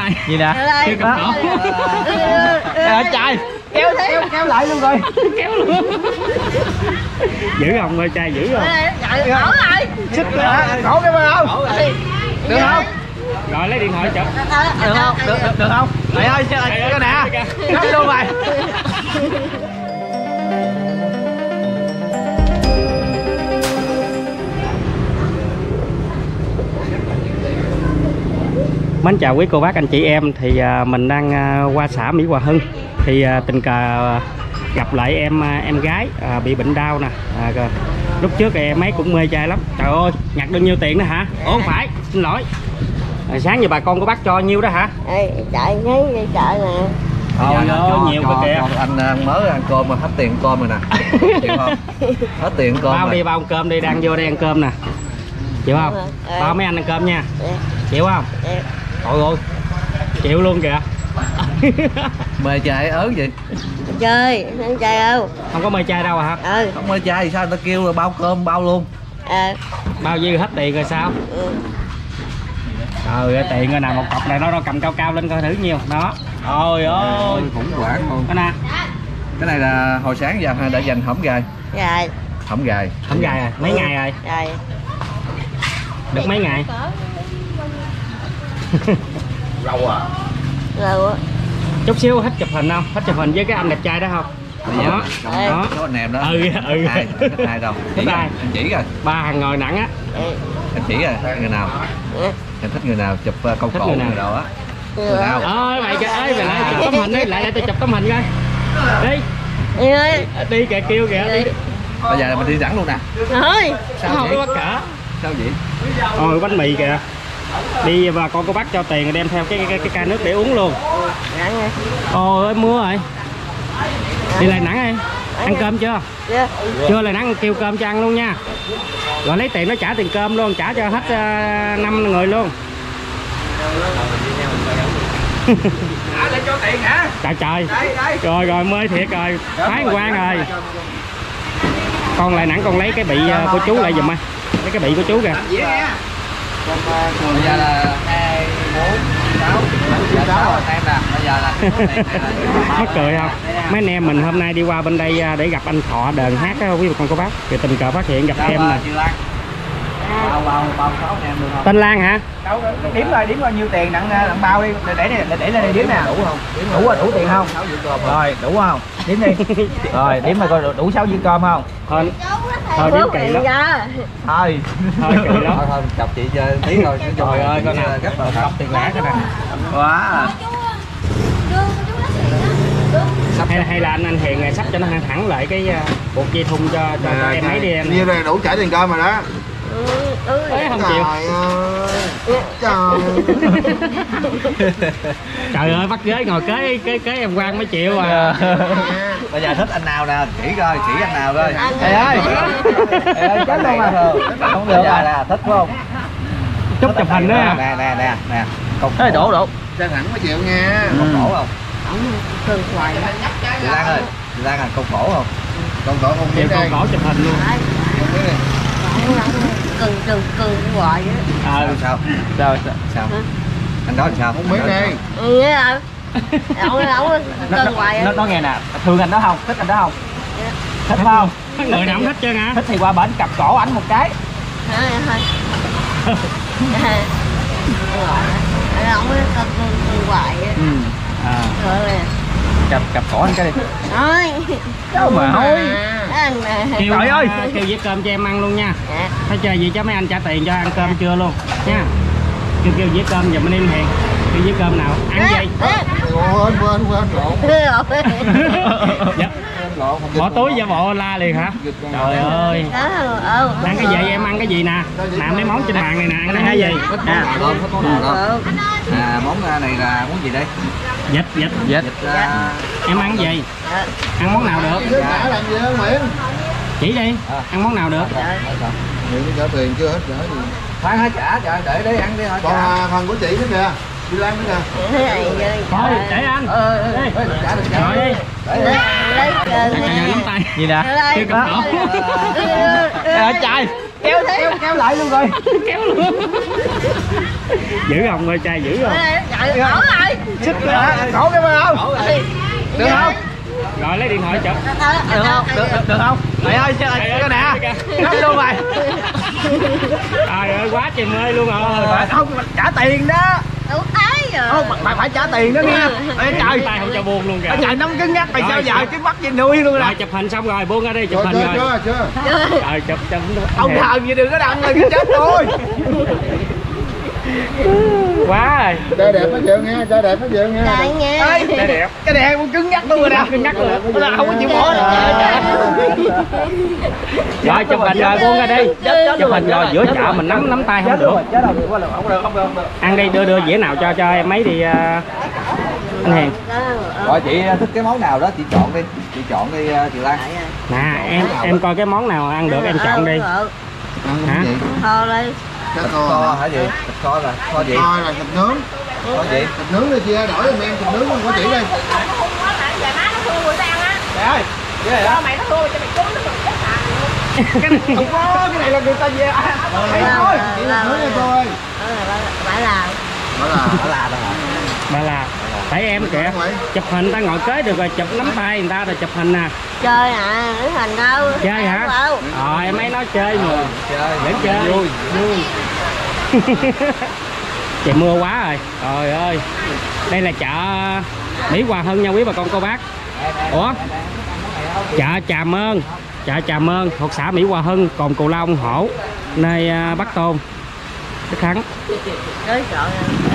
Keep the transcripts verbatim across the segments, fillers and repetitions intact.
tay. Gì nè? Kêu cầm cổ. Trời trai. Kéo kéo kéo lại luôn rồi. Kéo luôn. Giữ không ơi trai, giữ không? Trời ơi, rồi. Xích cổ cái bên không? Được không? Rồi lấy điện thoại chụp. Được không? Được được được không? Mày ơi, cái nè. Cắt luôn mày. Mến chào quý cô bác anh chị em, thì à, mình đang à, qua xã Mỹ Hòa Hưng thì à, tình cờ à, gặp lại em à, em gái à, bị bệnh đau nè. À, lúc trước em ấy cũng mê trai lắm, trời ơi nhặt được nhiêu tiền đó hả? Ủa không phải, xin lỗi. À, sáng giờ bà con của bác cho nhiêu đó hả? Ê, chạy ngay chợ nè. Thôi ơi nhiều cơ kìa. Anh mới ăn cơm mà hết tiền cơm rồi nè. Chịu không? Hết tiền cơm. Bao đi bao ăn cơm đi, đang vô đây ăn cơm nè. Chịu không? Ừ. Bao mấy anh ăn cơm nha. Ừ. Chịu không? Ừ. Trời ơi, chịu luôn kìa. Mê trai ớn gì? Chơi, ăn chơi không? Không có mê trai đâu à hả? Ừ. Không mê trai thì sao người ta kêu là bao cơm bao luôn. À. Bao nhiêu hết tiền rồi sao? Ừ. Trời ơi, tiền rồi nào một cọc này nó, nó cầm cao cao lên coi thử nhiều. Đó. Ôi ơi, Khủng hoảng luôn. cái nè. Cái này là hồi sáng giờ đã dành hổm gài. Rồi. Hổm gài. Hổng gài rồi, mấy ngày rồi? Rồi. Được mấy ngày? Lâu à. Lâu á. Chút xíu hết chụp hình không? Hết chụp hình với cái anh đẹp trai đó không? Đó, Ê. đó. Có anh em đó. Ừ, ừ. Ai? Thích ai đâu? Thích ai? Anh chỉ rồi. Ba hàng ngồi nặng á. Ừ. Anh chỉ rồi. Người nào? Ừ. Em thích người nào chụp uh, câu Thích cổ người nào? người nào á? Ừ. Người nào? Ơi mày kìa, ơi mày lại chụp tấm hình đi, lại lại tôi chụp tấm hình coi. Đi. Đi ơi. Đi kìa, kêu kìa, đi. Bây giờ là mình đi dẫn luôn nè. Thôi. Sao Không vậy? có bắt cỡ. Sao vậy? Ôi bánh mì kìa. Đi và con cô bác cho tiền rồi đem theo cái cái, cái ca nước để uống luôn. Nặng nha. Ôi ơi mưa rồi. Đi lại nắng đi. Ăn cơm chưa? Chưa. Chưa lại nắng kêu cơm cho ăn luôn nha. Rồi lấy tiền nó trả tiền cơm luôn, trả cho hết năm uh, người luôn. À, lại cho tiền hả? Trời trời. Đây, đây. Rồi rồi mê thiệt rồi. Thái quan rồi. Con lại nắng con lấy cái bị uh, của chú lại giùm ơi. Lấy cái bị của chú kìa. Bây giờ là hai, bốn, sáu, sáu anh em nè. Bây giờ là Mắc cười không? Mấy anh em mình hôm nay đi qua bên đây để gặp anh Thọ đờn hát á quý vị con cô bác. Thì tình cờ phát hiện gặp em nè. bao bao bao sáu em được không? Tên Lan hả? Đâu, điểm rồi, điểm bao nhiêu tiền nặng nặng bao đi, để để để, để lên đây điểm nè. Đủ không? Đủ rồi, đủ tiền không? Rồi, đủ không? Điểm đi. Rồi, điểm mà coi đủ sáu dĩa cơm không? Thôi, thôi điểm kỳ lắm. Thôi. Thôi kỳ lắm. Thôi thôi chọc chị chơi tí thôi. Trời ơi con nào gấp vào cọc tiền lẻ coi nè. Quá. Hay là hay là anh anh Hiền này sắp cho nó thẳng lại cái uh, buộc dây thun cho cho, cho em ấy đi em. Nhiêu đây đủ trả tiền cơm rồi đó. Ấy không chịu. Trời ơi. Trời ơi bắt ghế ngồi kế kế kế em Quang mới chịu à. Bây giờ thích anh nào nè, chỉ coi, chỉ anh nào coi. Ê ơi. Ê ơi, chết luôn à. Không được Bây à. giờ là thích phải không? Chúc chụp hình đó nha. Nè nè nè nè. Ê đổ đổ. Ra thẳng mới chịu nha. Câu cổ không? Chị Lan ơi, chị Lan à, câu cổ không? Con cổ không Chịu biết con đây. cổ chụp hình luôn. Cừng cừng cừng hoài á. Ờ Sao? Sao Sao? Sao? Anh nói làm sao? Không biết đây. Ừ á. Ông ông cừng hoài á. nó nó nghe nè, thương anh đó không? Thích anh đó không? Thích không? Người nào không thích chứ hả? Thích thì qua bển cặp cổ ảnh một cái. Hả thôi. Ông cừng cừng cừng hoài á. Ừ. À. Rồi. Cặp cặp cổ anh cái đi. Thôi. Đâu mà thôi. Anh mà. Kêu, Trời ơi. uh, kêu dĩa cơm cho em ăn luôn nha. Dạ. Thấy chơi gì cho mấy anh trả tiền cho ăn cơm chưa luôn nha. Kêu kêu dĩa cơm giùm anh em Hiền. Kêu dĩa cơm nào ăn gì? Quên quên quên lộn. Dạ. Bỏ túi giả bộ la liền hả? Trời ơi. Ăn cái gì em ăn cái gì nè? Nè mấy món trên bàn này nè, ăn cái gì? À, không, có món nào đâu. À, món này là món gì đây? Vịt, vịt. Vịt. À, Em ăn cái gì? Ăn món nào được? Trả làm gì đó Nguyễn? Chỉ đi. Ăn món nào được? Nguyễn trả tiền chưa hết trả gì. khoan hết trả, trời, để để ăn đi thôi. Còn phần của chị nữa kìa. Đi Lan nữa kìa. Thôi, để anh. Ờ, ờ, ờ, trả đừng trả. Rồi đi. Để Trời trời nắm tay. Gì nè? Kêu cầm cổ. Ê trai. kéo kéo kéo lại luôn rồi. Kéo luôn. Giữ không ơi, trai giữ không? Trời ơi, rồi. Xích hả? Cổ cái bên không? Được không? Rồi lấy điện thoại chụp. Được không? Được được, được không? Mày ơi, chơi cái nè. Gấp luôn mày. Trời ơi, quá trời mê luôn rồi. Phải không? Trả tiền đó. Đủ thấy rồi. Không, mày phải trả tiền đó nghe. Ê trời. Tay không cho buông luôn kìa. Ở trời nóng cứng nhắc mày Rồi, sao giờ rồi. cái bắt trên nuôi luôn Rồi nè. chụp hình xong rồi, buông ra đi, chụp Chưa, hình chưa, rồi. chưa, chưa. Rồi chụp chụp. Ông thờ gì đừng có đăng rồi cái chết tôi. Quá rồi. Trai đẹp nó chịu nghe, trai đẹp nó chịu nghe. Trời nghe. Ê, Đây đẹp. cái đèn cũng cứng nhắc luôn rồi nè. Cứng nhắc luôn. Nó là không có chịu bỏ nữa. Rồi chụp hình rồi, buông ra đi. Chụp hình rồi, giữa chợ mình nắm nắm tay không được. Chết rồi, không được, không được, không được, không được. Ăn đi, đưa đưa dĩa nào cho cho em ấy đi uh, anh Hiền. Rồi chị thích cái món nào đó chị chọn đi, chị chọn đi chị Lan. Nè em em coi cái món nào ăn được em chọn đi. Ăn Hả? cái gì? Thôi đi. Cá Thịt kho. kho hả chị? Thịt kho là kho gì? Kho là thịt nướng. Kho gì? Thịt nướng đi chia đổi giùm em thịt nướng không có chỉ đây. Mẹ ơi, cái này đó. Mày nó thua cho mày trốn nó được chết à. Cái này không có, cái này là người ta về à. Mày thôi. Chỉ là nướng cho tôi. Phải làm. Đó là Đó là đó hả? Bà là phải em kìa. Chụp hình ta ngồi kế được rồi, chụp nắm tay người ta rồi chụp hình nè. Chơi à, nữ hình đâu. Chơi hả? Đâu. Rồi em ấy nói chơi mà. Chơi, Vẫn chơi. Vui. Vui. Trời mưa quá rồi. Trời ơi. Đây là chợ Mỹ Hòa Hưng nha quý bà con cô bác. Ủa? Chợ Trà Mơn. Chợ Trà Mơn thuộc xã Mỹ Hòa Hưng, Cồn Cù Long, Hổ, nơi uh, Bắc Tôn, Đức Thắng. Chơi trời.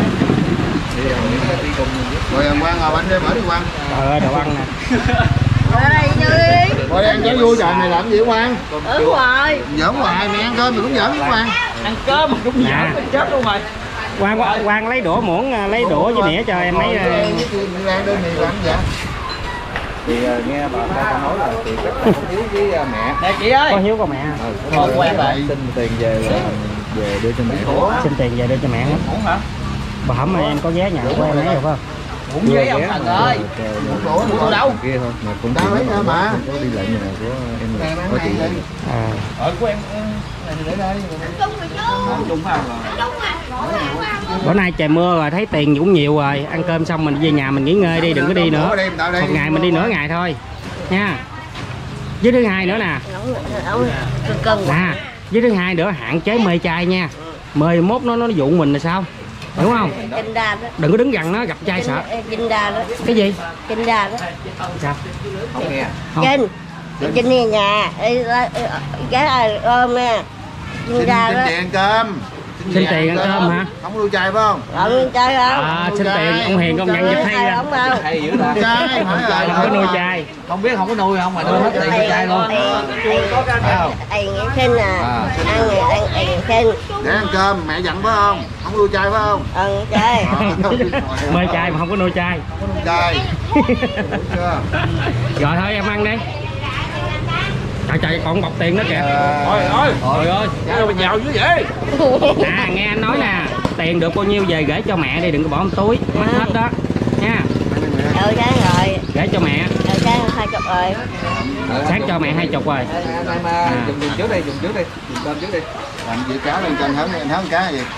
rồi ăn Quang ngồi bánh đi mở đi Quang. Trời ơi đồ ăn nè. Ở đây chơi đi. Rồi ăn cháo vui trời mày làm gì Quang? Ở ngoài. Giỡn hoài mày ăn cơm mày cũng giỡn với Quang. Ăn cơm cũng Nè. giỡn chết luôn rồi. Quang, Quang, Quang lấy đũa muỗng, uh, lấy đũa với nĩa cho em mấy. Uh, Lan đơn mì làm gì vậy? Thì uh, nghe bà ta nói là chị rất là hiếu với uh, mẹ. Nè chị ơi. có hiếu con mẹ. Thôi quen rồi. Xin tiền về là về đưa cho mẹ. Xin tiền về đưa cho mẹ hết. Uống hả? Bà hổm mà em có vé nhà của em ấy rồi phải không? Uống giấy ông Thành ơi. Uống Uống đâu? Kia thôi, mà cũng Tao lấy nữa mà. có đi lại nhà của em Này là bán có này chị. đi. À. Ở của em này để đây. Chung phải không? Bữa nay trời mưa rồi thấy tiền cũng nhiều rồi, ăn cơm xong mình về nhà mình nghỉ ngơi đi, đừng có đi nữa. Một ngày mình đi nửa ngày thôi nha. Với thứ hai nữa nè. Cân Nè, với thứ hai nữa hạn chế mê chai nha. Mê mốt nó nó dụ mình là sao? Hiểu không? Kinh đa đó. Đừng có đứng gần nó gặp trai sợ. Kinh đa đó. Cái gì? Kinh đa đó. Sao? Không nghe. Không. Kinh. Kinh đi nhà. Cái ai ôm nha. Kinh Xin đa xin đó. tiền ăn cơm. Xin tiền ăn cơm hả? Không có đu chai phải không? Ôm chơi không? À, xin tiền ông Hiền công nhận giúp hay ra. Không đâu. Hay dữ ta. Chai hỏi rồi. Không có nuôi trai. Không biết không có nuôi không mà đưa hết tiền cho trai luôn. Phải không? Anh nghĩ xin à. À. Ăn thì ăn anh xin. Để ăn cơm mẹ dặn phải không? Không có đu chai phải không? Ăn chơi. Mê trai mà không có nuôi trai. Không có đu chai. Hiểu chưa? Rồi thôi em ăn đi. Trời trời còn bọc tiền nữa kìa. Ôi ôi. Trời ơi. Sao mà giàu dữ vậy? Nè nghe anh nói nè, tiền được bao nhiêu về gửi cho mẹ đi, đừng có bỏ trong túi, mất hết đó nha. Ờ sáng rồi. Gửi cho mẹ. Ờ sáng hai chục rồi. Sáng cho mẹ hai chục rồi. Em À. dùng dùng trước đi, dùng trước đi, dùng cơm trước đi. Làm gì cá lên cho anh hớn, anh hớn cá gì?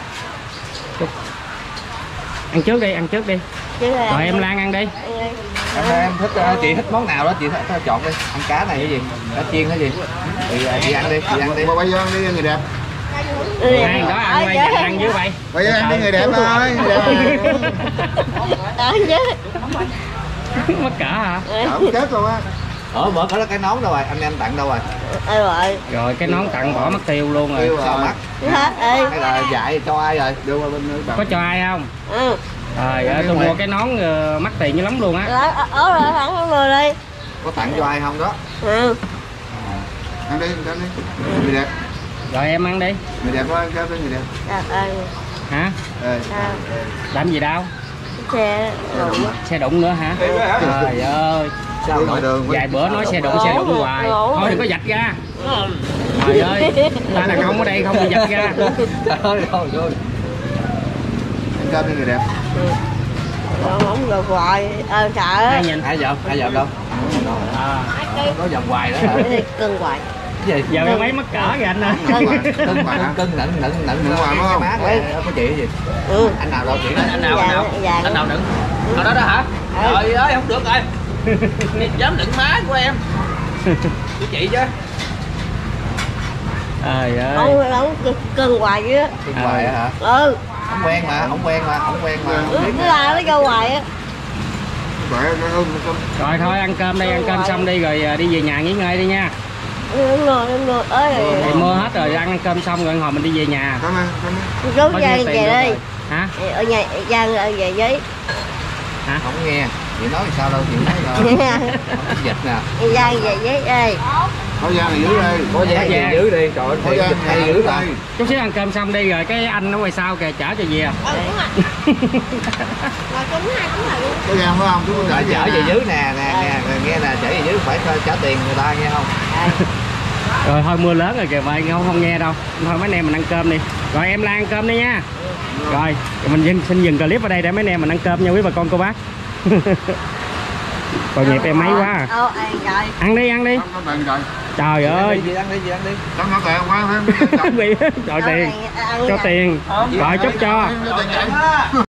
Ăn trước đi, ăn trước đi. Chứ là Rồi em Lan ăn đi. Em, em thích uh, chị thích món nào đó chị thích, thích chọn đi. Ăn cá này cái gì? Cá chiên hay gì? Thì uh, chị ăn đi, chị ăn đi. Bà bây giờ ăn đi người đẹp. Hai đó ăn quay dành ăn dưới vậy. Bây giờ ăn đi người đẹp thôi. Người đẹp. Ờ chứ. Mắc cỡ hả? Không chết luôn á. Ở bữa có cái nón đâu rồi, anh em tặng đâu rồi? Ờ rồi. Rồi cái nón tặng bỏ mất tiêu luôn rồi. Tiêu Sao rồi. mắc? Hết ơi. Hay là dạy cho ai rồi? Đưa qua bên bà. Có cho ai không? Ừ. Trời ơi tôi mua cái nón uh, mắc tiền như lắm luôn á. Đó, ớ rồi thẳng người đi. Có tặng cho ai không đó? Ừ. Ăn đi, ăn đi. Người đẹp. Rồi em ăn đi. Người đẹp quá, cá với người đẹp. Đặt ăn. Hả? Ê. À, Làm gì đâu? xe đụng. Xe đụng nữa hả? Trời ơi. Sao ngoài đường Vài bữa nói xe đụng xe đụng hoài. Thôi đừng có vạch ra. Trời ơi, ta đàn ông ở đây không bị vạch ra. Thôi rồi rồi. Ăn cơm với người đẹp. Không không được hoài. Ờ sợ. Hai nhìn. Hai vợ, hai vợ đâu? À. Có vòng hoài đó hả? Đi cưng hoài. gì giờ em mấy mắc cỡ kìa anh ơi. cưng cưng cưng nựng nựng nựng Nựng hoài phải không? má của em có chị gì Ừ. anh nào đâu chị đó anh nào Dạ, anh nào dạ. anh nào nựng ở đó đó hả trời ơi không được rồi dám nựng má của em của chị chứ Trời ơi. Ông ông cưng, cưng hoài chứ. cưng hoài hả Ừ. không quen mà không quen mà không quen mà Ừ, cứ la nó vô hoài á. Vậy nó ưng nó Rồi thôi ăn cơm đây, ăn cơm xong đi rồi à, đi về nhà nghỉ ngơi đi nha. Đúng rồi, đúng rồi. Ơi. Thì mua hết rồi ăn cơm xong rồi hồi mình đi về nhà. Cảm ơn, cảm ơn. Rút Có Giang nhiêu tiền về được đi. rồi. Hả? Ở nhà Giang ở về giấy. Hả? không nghe chị nói sao đâu chị nói rồi không dịch nè Giang về giấy ơi. Có Giang này dưới đây. có dáng gì dưới đi trời ơi Có thiệt Giang dịch hay này dữ dưới ta đây. Chút xíu ăn cơm xong đi rồi cái anh ở ngoài sau kìa chở cho về. Rồi cũng hai cũng là Có Giang phải không? Chúng Rồi ta chở về dưới nè nè nè nghe nè chở về dưới phải trả tiền người ta nghe không Rồi thôi mưa lớn rồi kìa mày không không nghe đâu. Thôi mấy anh em mình ăn cơm đi. Rồi em Lan ăn cơm đi nha. Rồi mình xin, xin dừng clip ở đây để mấy anh em mình ăn cơm nha quý bà con cô bác. Còn nhịp em mấy quá à. Ờ, ăn rồi. Ăn đi ăn đi. Có tiền rồi. Trời ơi. gì ăn đi gì ăn đi Trong nó tiền quá thêm. Bị cho tiền. Cho tiền. Rồi chúc cho. Cho tiền chạy.